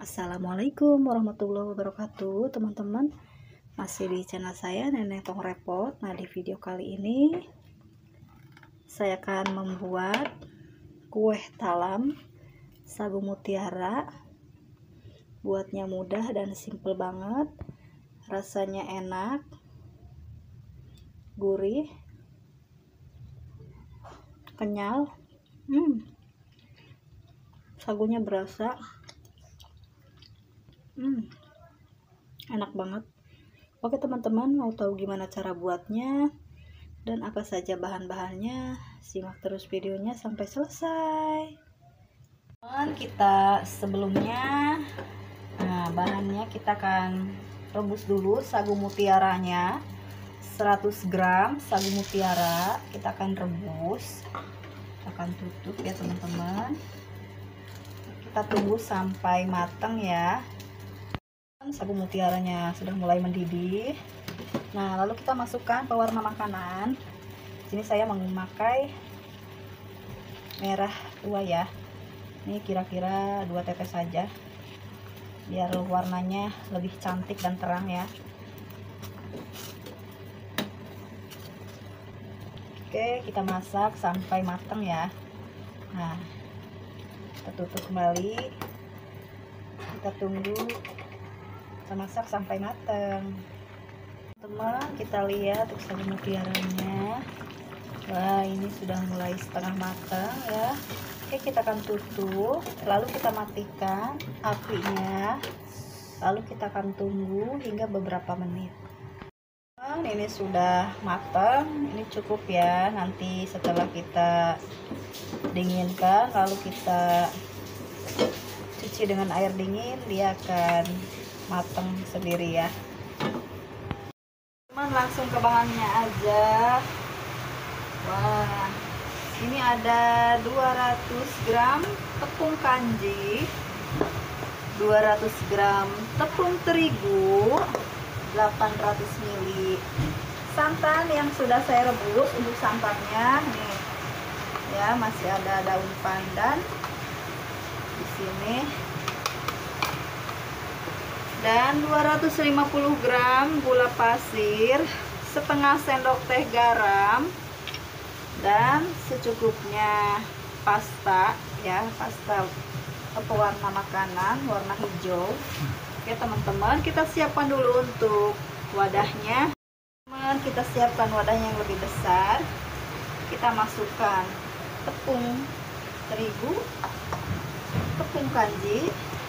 Assalamualaikum warahmatullahi wabarakatuh, teman-teman. Masih di channel saya Nenek Tong Repot. Nah, di video kali ini saya akan membuat kue talam sagu mutiara. Buatnya mudah dan simple banget, rasanya enak, gurih, kenyal. Sagunya berasa, enak banget. Oke teman-teman, mau tahu gimana cara buatnya dan apa saja bahan-bahannya? Simak terus videonya sampai selesai. Kita sebelumnya, bahannya kita akan rebus dulu sagu mutiaranya. 100 gram sagu mutiara kita akan rebus. Kita akan tutup ya teman-teman. Kita tunggu sampai matang ya. Sagu mutiaranya sudah mulai mendidih. Nah, lalu kita masukkan pewarna makanan. Sini saya memakai merah tua ya. Ini kira-kira 2 tetes saja, biar warnanya lebih cantik dan terang ya. Oke, kita masak sampai matang ya. Nah, kita tutup kembali, kita tunggu, kita masak sampai matang. Teman, kita lihat sagu mutiaranya. Wah, ini sudah mulai setengah matang ya. Oke, kita akan tutup, lalu kita matikan apinya, lalu kita akan tunggu hingga beberapa menit. Ini sudah matang, ini cukup ya. Nanti setelah kita dinginkan, lalu kita cuci dengan air dingin, dia akan matang sendiri ya. Teman, langsung ke bahannya aja. Wah, ini ada 200 gram tepung kanji, 200 gram tepung terigu, 800 ml santan yang sudah saya rebus. Untuk santannya nih ya, masih ada daun pandan di sini, dan 250 gram gula pasir, setengah sendok teh garam, dan secukupnya pasta ya, pasta pewarna makanan warna hijau. Oke teman-teman, kita siapkan dulu untuk wadahnya. Teman, kita siapkan wadah yang lebih besar. Kita masukkan tepung terigu, tepung kanji,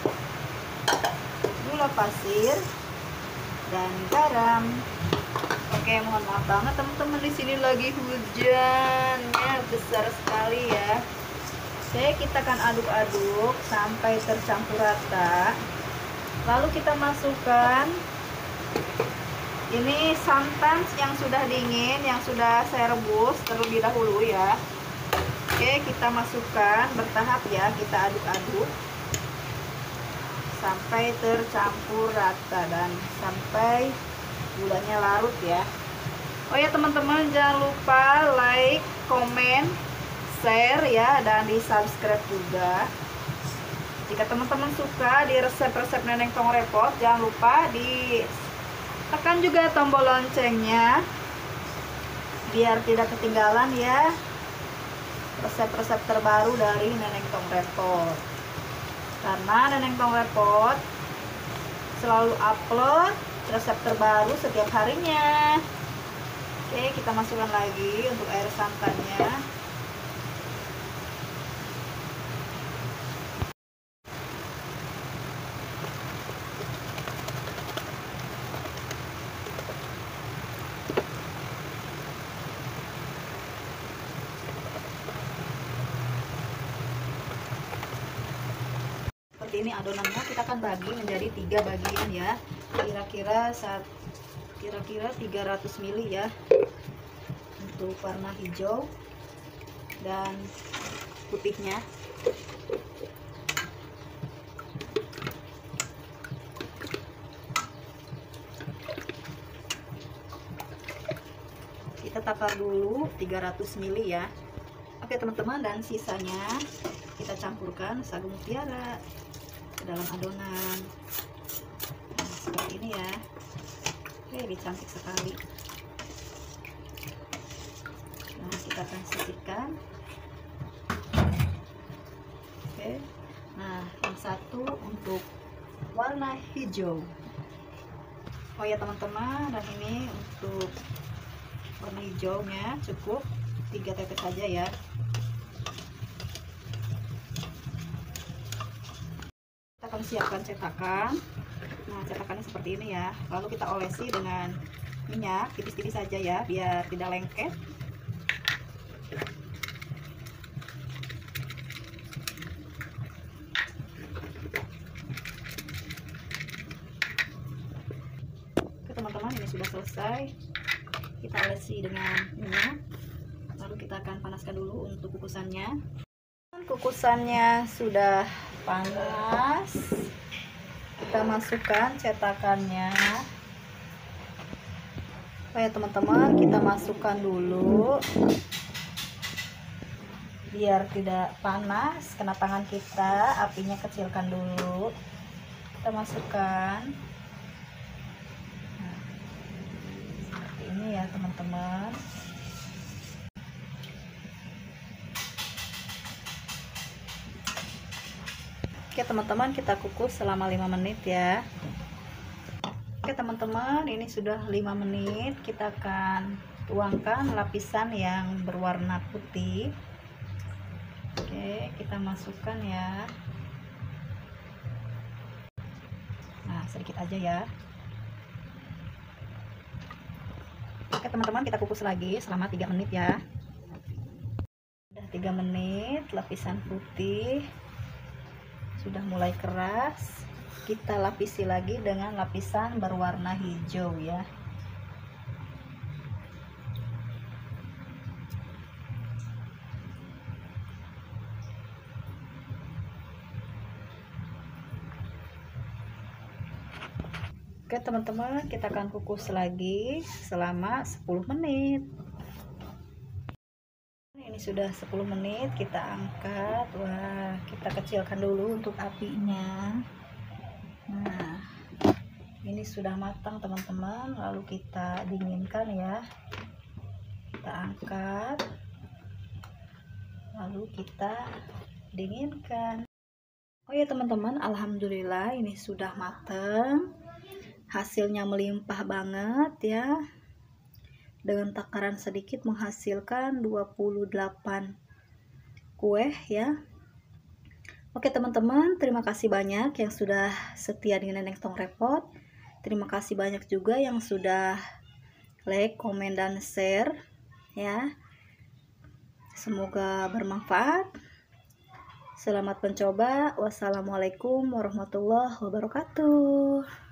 gula pasir, dan garam. Oke, mohon maaf banget teman-teman, di sini lagi hujannya besar sekali ya. Oke, kita akan aduk-aduk sampai tercampur rata. Lalu kita masukkan ini santan yang sudah dingin, yang sudah saya rebus terlebih dahulu ya. Oke, kita masukkan bertahap ya, kita aduk-aduk sampai tercampur rata dan sampai gulanya larut ya. Oh ya teman-teman, jangan lupa like, komen, share ya, dan di subscribe juga. Jika teman-teman suka di resep-resep Neneng Tong Repot, jangan lupa ditekan juga tombol loncengnya biar tidak ketinggalan ya resep-resep terbaru dari Neneng Tong Repot. Karena Neneng Tong Repot selalu upload resep terbaru setiap harinya. Oke, kita masukkan lagi untuk air santannya. Seperti ini adonannya, kita akan bagi menjadi 3 bagian ya. Kira-kira 300 ml ya untuk warna hijau dan putihnya. Kita takar dulu 300 ml ya. Oke teman-teman, dan sisanya kita campurkan sagu mutiara. ke dalam adonan. Nah, seperti ini ya. Oke, ini cantik sekali. Nah, kita akan sisihkan. Oke. Nah, yang satu untuk warna hijau. Oh ya teman-teman, dan ini untuk warna hijaunya cukup 3 tetes saja ya. Kita akan siapkan cetakan. Nah, cetakannya seperti ini ya. Lalu kita olesi dengan minyak tipis-tipis saja ya, biar tidak lengket. Teman-teman, ini sudah selesai. Kita olesi dengan minyak, lalu kita akan panaskan dulu untuk kukusannya. Kukusannya sudah panas, kita masukkan cetakannya. Oh ya teman-teman, kita masukkan dulu biar tidak panas kena tangan kita. Apinya kecilkan dulu, kita masukkan. Ini ya teman-teman. Oke teman-teman, kita kukus selama 5 menit ya. Oke teman-teman, ini sudah 5 menit. Kita akan tuangkan lapisan yang berwarna putih. Oke, kita masukkan ya. Nah, sedikit aja ya. Oke teman-teman, kita kukus lagi selama 3 menit ya. Sudah 3 menit, lapisan putih sudah mulai keras. Kita lapisi lagi dengan lapisan berwarna hijau ya. Oke teman-teman, kita akan kukus lagi selama 10 menit. Ini sudah 10 menit, kita angkat. Wah, kita kecilkan dulu untuk apinya. Nah, ini sudah matang teman-teman, lalu kita dinginkan ya. Kita angkat, lalu kita dinginkan. Oh ya teman-teman, alhamdulillah ini sudah matang. Hasilnya melimpah banget ya. Dengan takaran sedikit menghasilkan 28 kue ya. Oke teman-teman, terima kasih banyak yang sudah setia dengan Neneng Tong Repot. Terima kasih banyak juga yang sudah like, komen, dan share ya. Semoga bermanfaat. Selamat mencoba. Wassalamualaikum warahmatullahi wabarakatuh.